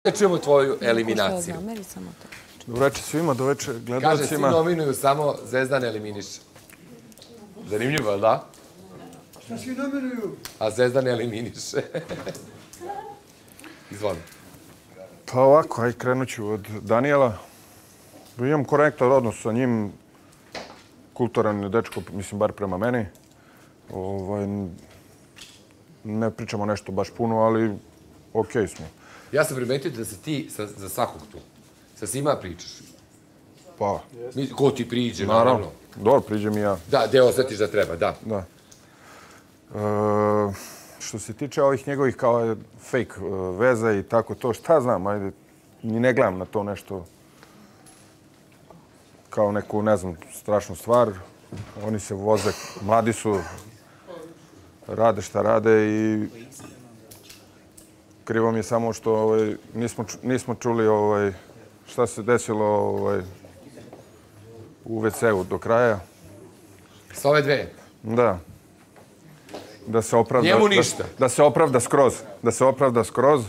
Da čujemo tvoju eliminaciju. Dobro večer svima, do večer gledalcima. Kaže, svi nominuju, samo Zvezdan eliminiše. Zanimljivo, da? Šta svi nominuju? A Zvezdan eliminiše. Izvoli. Pa ovako, aj krenut ću od Danijela. Imam korektan odnos sa njim. Kulturan je dečko, mislim, bar prema meni. Ne pričamo nešto baš puno, ali okej smo. Ja sam primetio da si ti za svakog tu. Sa svima pričaš. Pa. Ko ti priđe, naravno. Dobro, priđem i ja. Da, gde osjetiš da treba, da. Da. Što se tiče ovih njegovih kao fake veza i tako to, šta znam, ajde, ni ne gledam na to nešto kao neku, ne znam, strašnu stvar. Oni se voze, mladi su, rade šta rade i krivo mi je samo što nismo čuli šta se desilo u WC-u do kraja. Sa ove dve? Da. Da se opravda... Njemu ništa. Da se opravda skroz. Da se opravda skroz.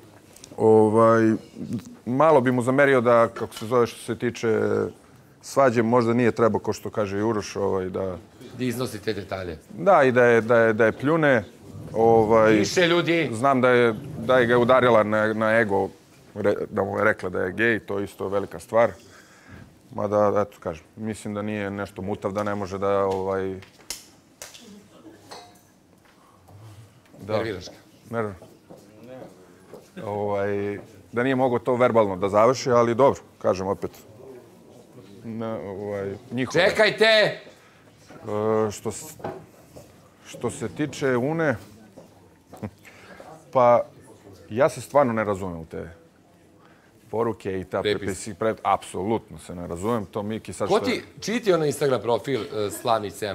Malo bi mu zamerio da, kako se zove što se tiče svađe, možda nije trebao, ko što kaže Uroš, da... Da iznosi te detalje. Da, i da je pljune. Više ljudi. Znam da je ga udarila na ego, da mu je rekla da je gej, to je isto velika stvar. Mada, eto, kažem, mislim da nije nešto mutav, da ne može da... Nerviraš ga. Nerviraš. Da nije mogao to verbalno da završi, ali dobro, kažem opet. Njihovo. Čekajte! Što se tiče Une, pa ja se stvarno ne razumem u te poruke i ta prepisi. Apsolutno se ne razumem. To Miki sad što... Čiji ti je ono Instagram profil Slavni75?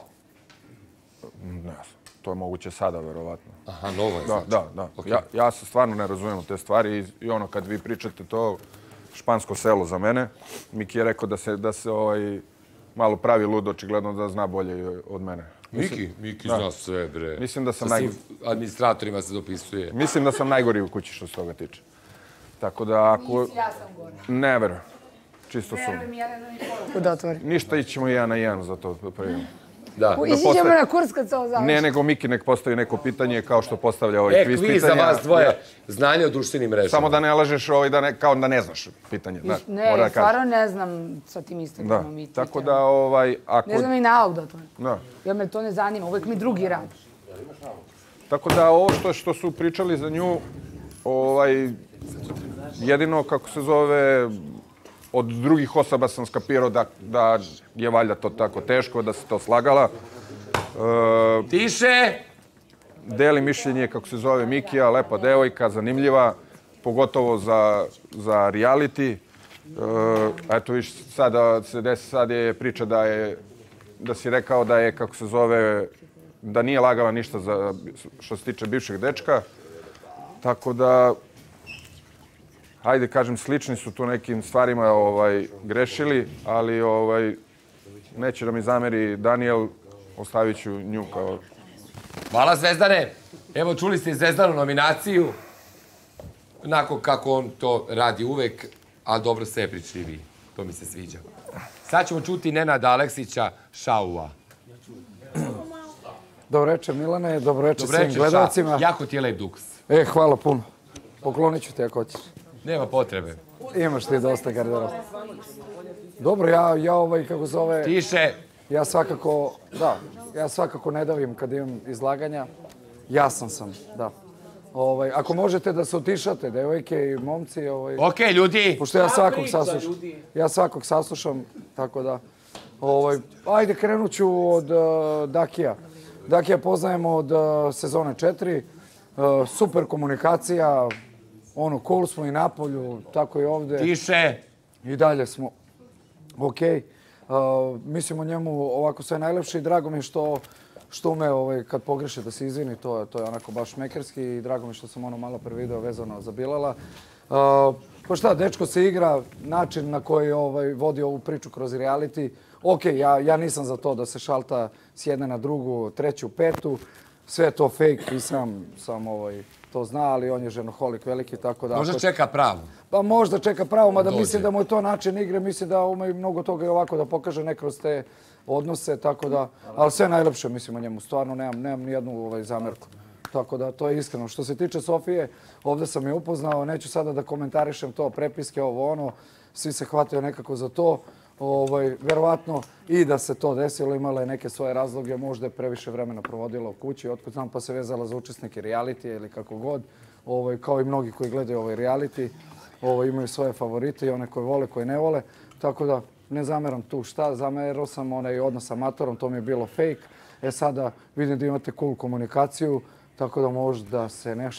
Ne znam. To je moguće sada, verovatno. Aha, novo je znači. Da. Ja se stvarno ne razumem u te stvari i ono, kad vi pričate to, špansko selo za mene, Miki je rekao da se malo pravi lud, očigledno da zna bolje od mene. Miki zna sve, bre. Mislim da sam sa svim administratorima se dopisuje. Mislim da sam najgori u kući što se toga tiče. Tako da ako... Ja sam gora. Ne verujem. Čisto sum. Verujem, ja ne znam ni poruku da otvorim. Ništa, ićemo 1 na 1 za to. Da. Ićemo na kurs kad se ovo završi. Ne, nego Miki nek postavi neko pitanje kao što postavlja ovaj kviz pitanja. Kviz za vas dvoje. Znanje o društvenim mrežama. Samo da ne lažeš kao da ne znaš pitanje. Ne, stvarno ne znam sa tim Instagramom i tako da ne znam i nauk da otvorim. Da. Jer me to ne zanima, uvek mi drugi radi. Tako da ovo što su pričali za nju, jedino, kako se zove, od drugih osoba sam skapirao da je valjda to tako teško, da se to slagala. Tiše! Deli mišljenje, kako se zove, Mikija, lepa devojka, zanimljiva, pogotovo za reality. Eto, viš, sada se desi, sad je priča da si rekao da je, kako se zove, da nije lagala ništa što se tiče bivšeg dečka. Tako da, hajde kažem, slični su tu nekim stvarima grešili, ali neće da mi zameri Danijel, ostavit ću nju kao... Hvala Zvezdane. Evo, čuli ste i Zvezdanu nominaciju. Onako kako on to radi uvek, a dobro sve pričljivi. To mi se sviđa. Sad ćemo čuti Nenada Aleksića, Šaua. Dobro večer, Milane. Dobro večer svim gledalcima. Jako ti je lep duks. Hvala puno. Poklonit ću ti ako hoćeš. Nema potrebe. Imaš ti dosta garderoba. Dobro, kako zove... Tiše. Ja svakako ne davim kad imam izlaganja. Jasan sam, da. Ako možete da se utišate, devojke i momci... Okej, ljudi. Pošto ja svakog saslušam, tako da... Ajde, krenut ću od Dakija. Dakija poznajemo od sezone 4. Super komunikacija. Cool smo i na polju, tako i ovde. Tiše. I dalje smo okej. Mislim o njemu ovako sve najlepše i drago mi je što ume kad pogreše da se izvini, to je onako baš šmekerski i drago mi je što sam malo pre video vezano za Bilala. Pa šta, dečko se igra, način na koji vodi ovu priču kroz reality. Okej, ja nisam za to da se šalta s jedne na drugu, treću, petu. sve je to fake i sam to zna, ali on je ženoholik veliki, tako da... Možda čeka pravu. Pa možda čeka pravo, mada mislim da mu je to način igre, mislim da ume mnogo toga i ovako da pokaže ne kroz te odnose, tako da... Ali sve najlepše, mislim o njemu, stvarno nemam nijednu zamerku. Tako da, to je iskreno. Što se tiče Sofije, ovdje sam je upoznao, neću sada da komentarišem to, prepiske, ovo ono, svi se hvataju nekako za to. Verovatno i da se to desilo, imala je neke svoje razloge, možda je previše vremena provodila u kući, otkud znam, pa se vezala za učesnike realitija ili kako god, kao i mnogi koji gledaju reality, imaju svoje favorite i one koje vole, koje ne vole, tako da ne zameram tu šta, zamerao sam onaj odnos sa Matorom, to mi je bilo fake, sada vidim da imate cool komunikaciju, tako da možda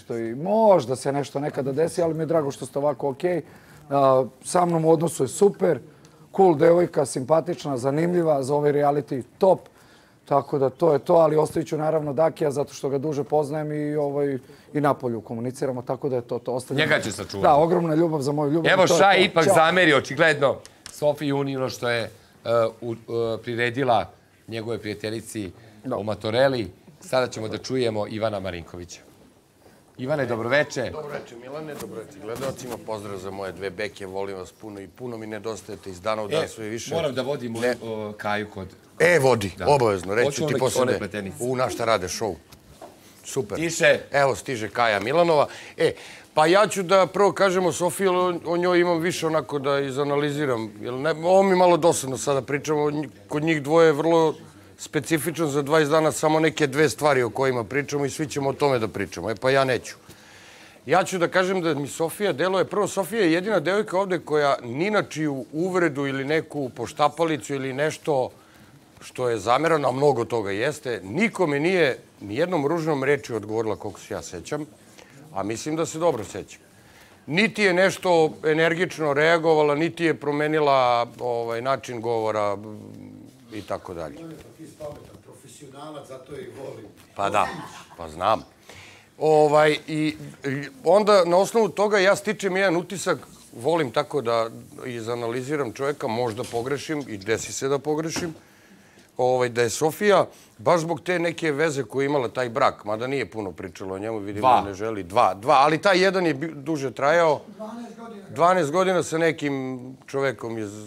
se nešto nekada desi, ali mi je drago što ste ovako okej. Sa mnom u odnosu je super, cool devojka, simpatična, zanimljiva, za ovaj reality top. Tako da to je to, ali ostavit ću naravno Dakija zato što ga duže poznajem i napolju komuniciramo, tako da je to. Njega će sačuvati. Da, ogromna ljubav za moju ljubav. Evo Šaj ipak zameri, očigledno, Sofiji Uni ono što je priredila njegove prijateljici u Matoreli. Sada ćemo da čujemo Ivana Marinkovića. Ivane, dobroveče. Dobroveče Milane, dobroveče gledalcima. Pozdrav za moje dve beke, volim vas puno i puno mi nedostajete iz dana u dan sve više. Moram da vodim Kaju kod... Vodi, obavezno, reću ti posle na šta rade show. Super. Stiže. Evo, stiže Kaja Milanova. Pa ja ću da prvo kažemo Sofiju, o njoj imam više onako da izanaliziram. Ovo mi malo dosadno sada pričamo, kod njih dvoje je vrlo specifično za 20 dana samo neke dve stvari o kojima pričamo i svi ćemo o tome da pričamo. Pa ja neću. Ja ću da kažem da mi Sofija deluje... Prvo, Sofija je jedina devojka ovde koja ni na čiju uvredu ili neku poštapalicu ili nešto što je zamerano, a mnogo toga jeste, nikome nije nijednom ružnom reči odgovorila koliko se ja sećam, a mislim da se dobro sećam. Niti je nešto energično reagovala, niti je promenila način govora i tako dalje. Ti si pametan profesionalac, zato je i volim. Pa da, pa znam. I onda na osnovu toga ja stičem jedan utisak, volim tako da izanaliziram čovjeka, možda pogrešim i desi se da pogrešim, da je Sofija, baš zbog te neke veze koju je imala taj brak, mada nije puno pričalo o njemu, vidim da ne želi, dva, ali taj jedan je duže trajao, 12 godina sa nekim čovekom iz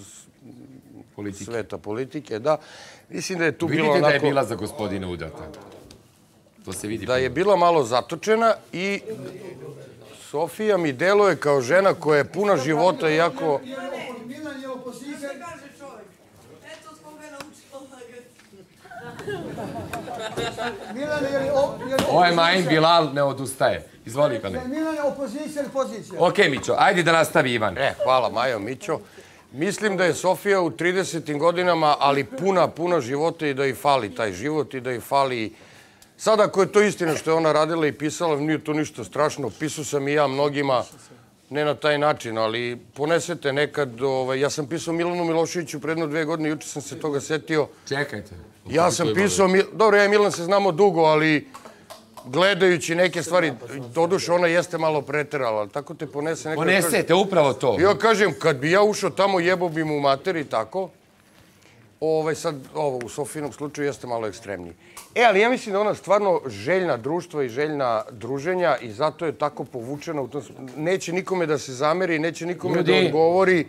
sveta politike, da. Mislim da je tu bilo onako... Vidite da je bila za gospodina udata. To se vidi. Da je bila malo zatočena i Sofija mi deluje kao žena koja je puna života i jako... Milan je opozicija. Ovaj Majin Bilal ne odustaje. Izvoli, Ivane. Milan je opozicija ili pozicija? Okej, Mićo, ajde da nastavi Ivan. Hvala, Majo, Mićo. Mislim da je Sofija u 30. godinama, ali puna života i da ih fali taj život i da ih fali... Sad, ako je to istina što je ona radila i pisala, nije to ništa strašno. Pisao sam i ja mnogima, ne na taj način, ali ponesete nekad... Ja sam pisao Milanu Miloševiću predno 2 godine, juče sam se toga setio. Čekajte. Ja sam pisao... Dobro, ja i Milan se znamo dugo, ali gledajući neke stvari, doduše ona jeste malo preterala, ali tako te ponese nekad... Ponesete, upravo to. Ja kažem, kad bi ja ušao tamo, jebo bi mu materi, tako. Sad, u Sofijinom slučaju jeste malo ekstremniji. Ali ja mislim da ona stvarno željna društva i željna druženja i zato je tako povučena. Neće nikome da se zameri, neće nikome da odgovori.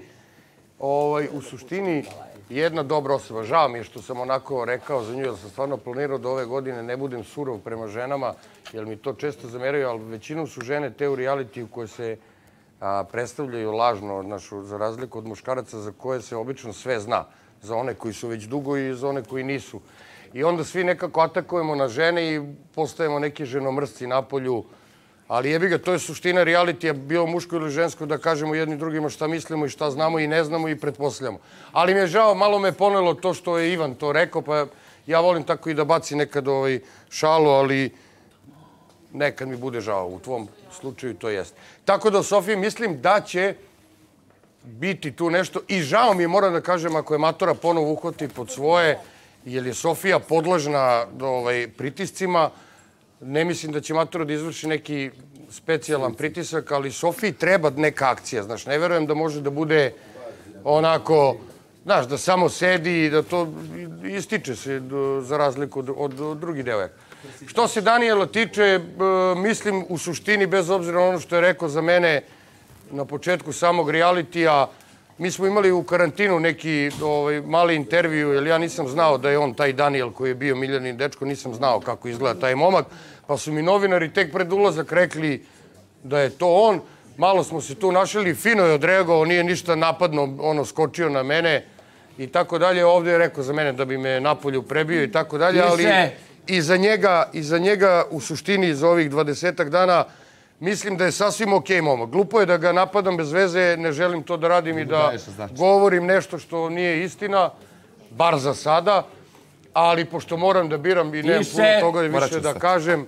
U suštini, jedna dobra osoba. Žao mi je što sam onako rekao za nju, jer sam stvarno planirao da ove godine ne budem surov prema ženama, jer mi to često zameraju, ali većinom su žene te u realitiju koje se predstavljaju lažno, za razliku od muškaraca za koje se obično sve zna. Za one koji su već dugo i za one koji nisu. I onda svi nekako atakujemo na žene i postajemo neki ženomrsci napolju. Ali jebi ga, to je suština realitija, bilo muško ili žensko, da kažemo jedni drugima šta mislimo i šta znamo i ne znamo i pretpostavljamo. Ali mi je žao, malo me ponelo to što je Ivan to rekao, pa ja volim tako i da baci nekad šalu, ali nekad mi bude žao. U tvom slučaju to jest. Tako da, Sofija, mislim da će biti tu nešto. I žao mi je, moram da kažem, ako je Matora ponovo uhvati pod svoje, jer je Sofija podložna pritiscima. Ne mislim da će Matora da izvrši neki specijalan pritisak, ali Sofiji treba neka akcija. Znaš, ne verujem da može da bude onako, znaš, da samo sedi i da to ističe se za razliku od drugih devojaka. Što se Danijela tiče, mislim u suštini, bez obzira na ono što je rekao za mene na početku samog realitija, mi smo imali u karantinu neki mali intervju, jer ja nisam znao da je on taj Danijel koji je bio Miljanin dečko, nisam znao kako izgleda taj momak, pa su mi novinari tek pred ulazak rekli da je to on. Malo smo se tu našli, fino je odreagovao, nije ništa napadno, skočio na mene i tako dalje. Ovdje je rekao za mene da bi me napolju prebio i tako dalje, ali iza njega u suštini za ovih 20-ak dana mislim da je sasvim okej momak. Glupo je da ga napadam bez veze, ne želim to da radim i da govorim nešto što nije istina, bar za sada, ali pošto moram da biram i nemam puno toga više da kažem,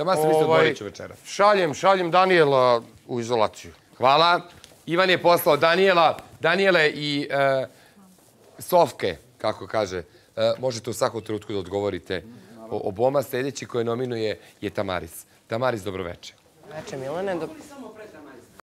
šaljem Danijela u izolaciju. Hvala. Ivan je poslao Danijele i Sofke, kako kaže. Možete u svakom trenutku da odgovorite oboma. Sljedeći koje nominuje je Tamaris. Tamaris, dobroveče. Veče, Milane.